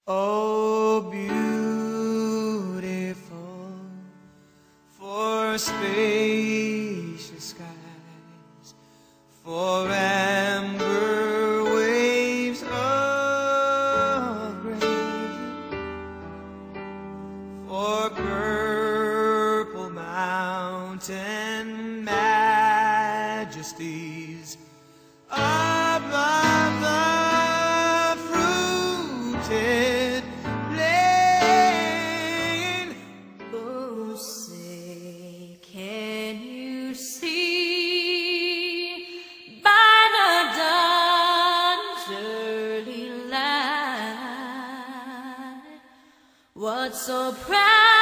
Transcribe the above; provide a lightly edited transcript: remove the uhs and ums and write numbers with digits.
Oh, beautiful for spacious skies, for amber waves of grain, for purple mountain majesties above the fruited plain. Oh, say, can you see by the dawn's early light what so proud